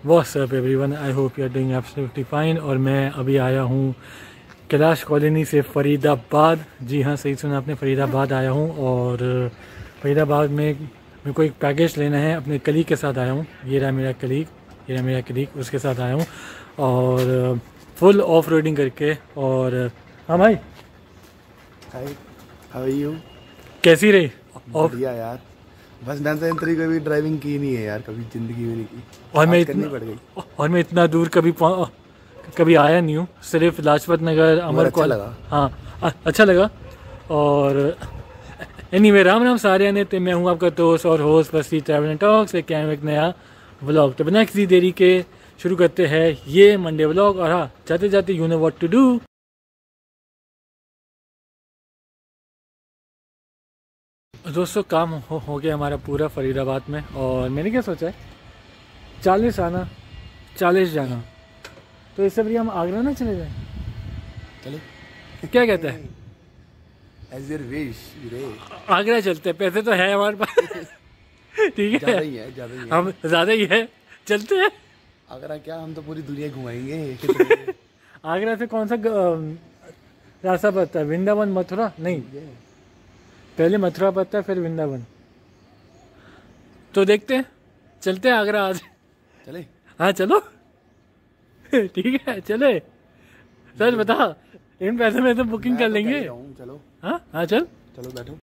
What's up everyone, I hope you are doing absolutely fine. और मैं अभी आया हूँ कैलाश कॉलोनी से फरीदाबाद। जी हाँ, सही सुना आपने, फरीदाबाद आया हूँ। और फरीदाबाद में मेरे को एक पैकेज लेना है, अपने कलीग के साथ आया हूँ। ये रहा मेरा कलीग, उसके साथ आया हूँ। और फुल ऑफ रोडिंग करके। और हाँ भाई, हाय, हाउ आर यू? कैसी रही? बढ़िया यार, बस मैंने तो कभी ड्राइविंग की नहीं है यार, कभी जिंदगी में नहीं की। और मैं इतना दूर कभी आया नहीं हूँ, सिर्फ लाजपत नगर, अमर अच्छा लगा। हाँ, अच्छा लगा। और एनीवे, राम राम सारे ने। तो मैं हूँ आपका दोस्त और host Basti travel and talks, लेके आया हूँ एक नया व्लॉग। तो बिना किसी देरी के शुरू करते हैं ये मंडे व्लॉग। और हाँ, जाते जाते you know what to do. दोस्तों, काम हो गया हमारा पूरा फरीदाबाद में। और मैंने क्या सोचा है, 40 आना 40 जाना। तो इससे बढ़िया हम आगरा ना चले जाएं। चलो, क्या कहते हैं? एज योर विश वीरे। आगरा चलते हैं, पैसे तो है हमारे पास। ठीक है, ज्यादा ही है। हम ज़्यादा ही है, चलते हैं। आगरा क्या, हम तो पूरी दुनिया घुमाएंगे। आगरा से कौन सा रास्ता पड़ता है? वृंदावन, मथुरा? नहीं, पहले मथुरा पड़ता है, फिर वृंदावन। तो देखते हैं, चलते हैं आगरा आज। चले, हाँ चलो। ठीक है, चले। सच बता, इन पैसे में तो बुकिंग कर लेंगे। चलो, हाँ हाँ, चल। चलो बैठो।